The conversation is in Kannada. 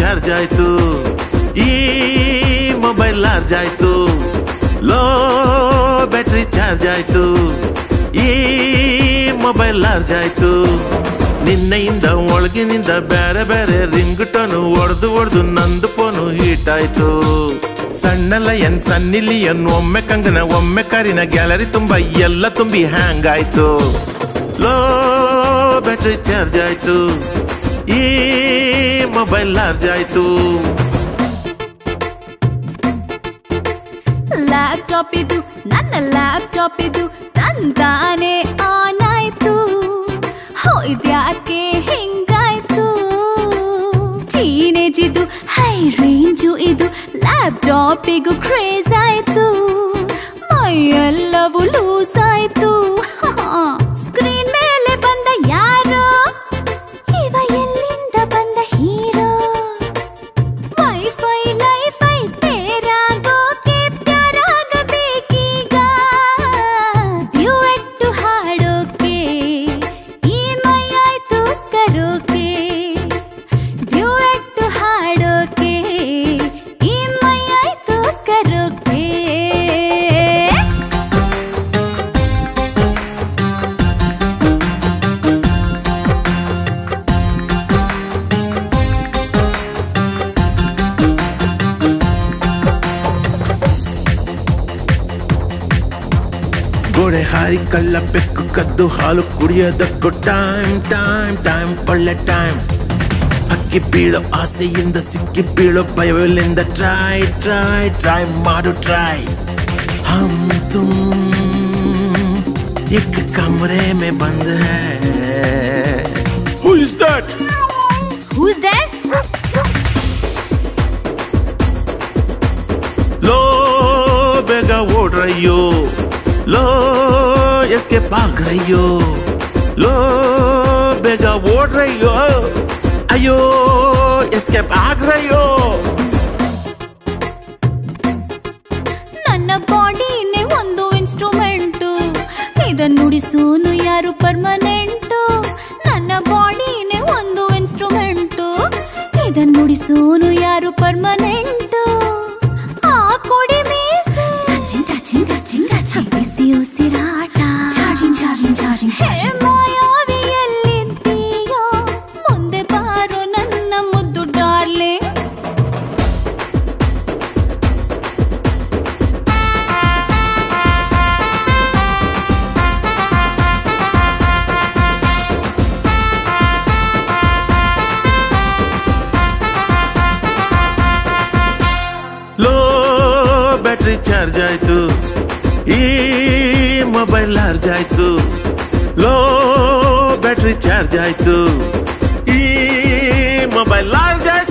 ಚಾರ್ಜ್ ಆಯ್ತು, ಈ ಮೊಬೈಲ್ ಲಾರ್ಜ್ ಆಯ್ತು. ಲೋ ಬ್ಯಾಟ್ರಿ ಚಾರ್ಜ್ ಆಯ್ತು, ಈ ಮೊಬೈಲ್ ಲಾರ್ಜ್ ಆಯ್ತು. ನಿನ್ನೆಯಿಂದ ಒಳಗಿನಿಂದ ಬೇರೆ ಬೇರೆ ರಿಂಗ್ ಟೋನು ಒಡೆದು ನಂದು ಫೋನು ಹೀಟ್ ಆಯ್ತು. ಸಣ್ಣ ಲಯನ್ ಸನ್ನಿ ಲಿಯನ್ ಒಮ್ಮೆ ಕಂಗನ ಒಮ್ಮೆ ಕರಿನ ಗ್ಯಾಲರಿ ತುಂಬ ಎಲ್ಲ ತುಂಬಿ ಹ್ಯಾಂಗ್ ಆಯ್ತು. ಲೋ ಬ್ಯಾಟ್ರಿ ಚಾರ್ಜ್ ಆಯ್ತು, ಈ ಮೊಬೈಲ್ ಲಾರ್ಜ್ ಆಯ್ತು. ಲ್ಯಾಪ್ಟಾಪ್ ಇದು ನನ್ನ ಲ್ಯಾಪ್ಟಾಪ್ ಇದು ತಂದಾನೆ ಆನ್ ಆಯ್ತು. ಇದ್ಯಾಕೆ ಹಿಂಗಾಯ್ತು? ಟೀನೇಜ್ ಇದು ಹೈ ರೇಂಜು ಇದು ಲ್ಯಾಪ್ಟಾಪಿಗೂ ಕ್ರೇಜ್ ಆಯ್ತು. ಮೈಯೆಲ್ಲವೂ ಲೂಸ್ ಆಯ್ತು. ಸ್ಕ್ರೀನ್ ಮೇಲೆ ಬಂದ ಯಾರೋ ಇವ ಎಲ್ಲಿಂದ ಬಂದ ಹೀರೋ? ವೈಫೈ ಲೈಫೈ ಪೇರಾಗೋಕೆ ಪ್ಯಾರಾಗಬೇಕೀಗ. ಡ್ಯುಯೆಟ್ಟು ಹಾಡೋಕೆ ಈ ಮೈ ಆಯ್ತು ಕರೋಕೆ. ಡ್ಯುಯೆಟ್ಟು ಹಾಡೋಕೆ ಈ ಮೈ ಆಯ್ತು ಕರೋಕೆ. ಗೋಡೆ ಹಾರಿ ಕಳ್ಳ ಬೆಕ್ಕು ಕದ್ದು ಹಾಲು ಕುಡಿಯೋದಕ್ಕೂ ಟೈಮ್ ಟೈಮ್ ಟೈಮ್ ಒಳ್ಳೆ ಟೈಮ್. ಹಕ್ಕಿ ಬೀಳೋ ಆಸೆಯಿಂದ ಸಿಕ್ಕಿ ಬೀಳೋ ಭಯವಿಲ್ಲಿಂದ ಟ್ರೈ ಟ್ರೈ ಟ್ರೈ ಮಾಡು ಟ್ರೈ. ಹಮ್ ತುಮ್ एक कमरे में बंद है. Who is that? Who's that? लो बेगा ओढ़ रही हो, लो इसके भाग रही हो. लो बेगा ओढ़ रही हो, अयो इसके भाग रही हो. ನನ್ನ ಬಾಡಿನೇ ಒಂದು ಇನ್ಸ್ಟ್ರೂಮೆಂಟು, ಇದನ್ನು ನುಡಿಸೋನು ಯಾರು ಪರ್ಮನೆಂಟು. ನನ್ನ ಬಾಡಿನೇ ಒಂದು ಇನ್ಸ್ಟ್ರೂಮೆಂಟು, ಇದನ್ನು ನುಡಿಸೋನು ಯಾರು ಪರ್ಮನೆಂಟು. ಆ ಕೊಡಿ ಮೀಸೆ ಬಿಸಿ ಉಸಿರಾಟ. ಹೇ ಮಾಯಾವಿ ಎಲ್ಲಿದ್ದೀಯೋ, ಮುಂದೆ ಬಾರೋ ನನ್ನ ಮುದ್ದು ಡಾರ್ಲಿಂಗ್. लो ಬ್ಯಾಟ್ರಿ ಚಾರ್ಜ್ ಆಯ್ತು, ಈ ಮೊಬೈಲ್ ಲಾರ್ಜ್ ಆಯ್ತು. ಲೋ ಬ್ಯಾಟ್ರಿ ಚಾರ್ಜ್ ಆಯ್ತು, ಈ ಮೊಬೈಲ್ ಲಾರ್ಜ್ ಆಯ್ತು.